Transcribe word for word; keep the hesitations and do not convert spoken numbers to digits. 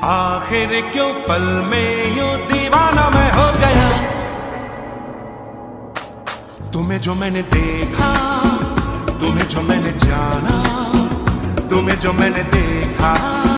आखिर क्यों पल में यूं दीवाना मैं हो गया। तुम्हें जो मैंने देखा, तुम्हें जो मैंने जाना, तुम्हें जो मैंने देखा।